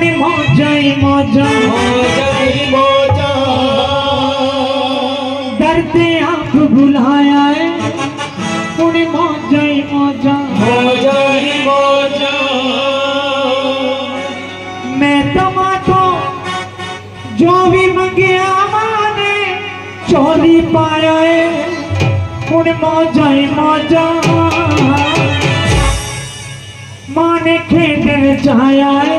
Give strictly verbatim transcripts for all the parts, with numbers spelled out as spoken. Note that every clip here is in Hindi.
पुणे मौजा ही मौजा मौजा ही मौजा दर्द आप भुलाया है पुणे मौजा ही मौजा मौजा ही मौजा मैं तमातो जो भी मंगिया माने चोरी पाया है पुणे मौजा ही मौजा माँ ने खेलने चाया है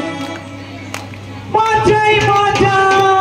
मौजा ही मौजा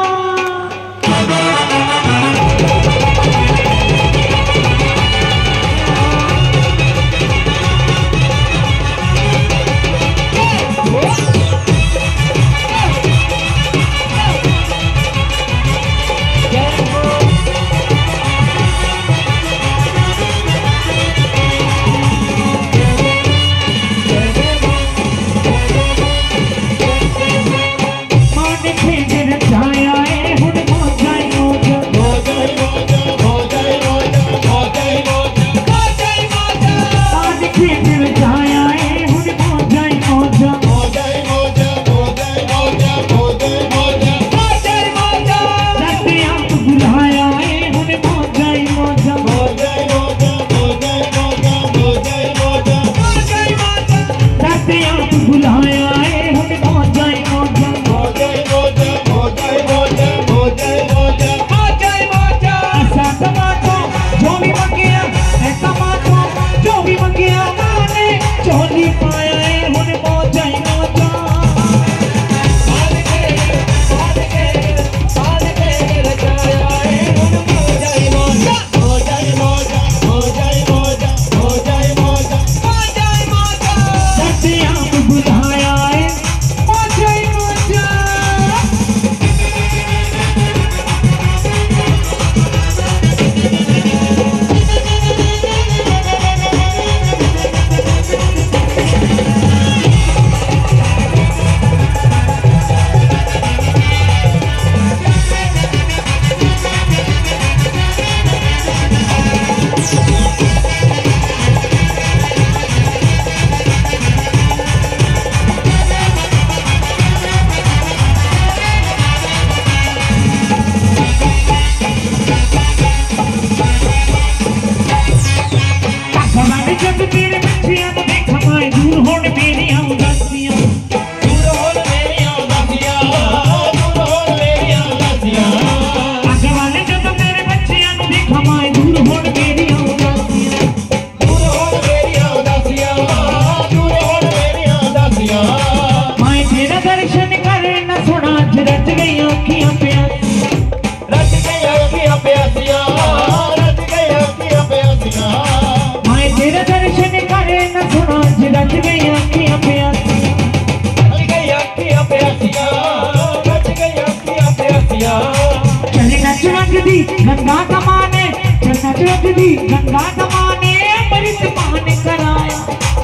गंगा कमाने चन्ना चौधरी गंगा कमाने अमृत मान कराया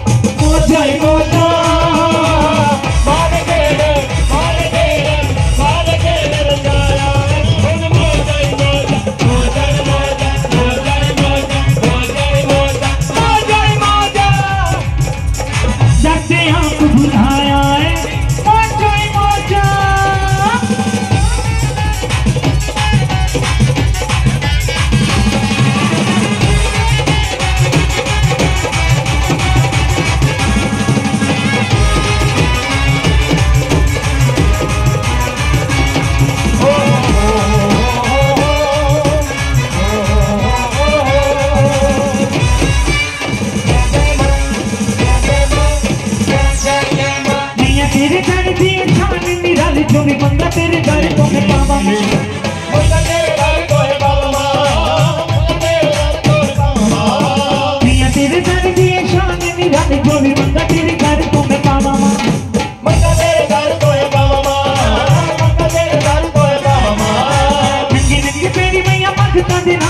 मौजा ही मौजा मार के मार के मार के रंगाया मौजा ही मौजा मौजा ही मौजा मौजा ही मौजा मौजा ही मौजा मौजा ही मौजा जैसे आप भुलाया है मौजा ही मौजा तुम्हें बंदा तेरे घर तो है बाबा माँ बंदा तेरे घर तो है बाबा माँ बंदा तेरे घर तो है बाबा माँ मियाँ तेरे घर दिए शान निराले जो भी बंदा तेरे घर तो है बाबा माँ बंदा तेरे घर तो है बाबा माँ बंदा तेरे घर तो है बाबा माँ नंगी नंगी पेरी मैया मस्ता दे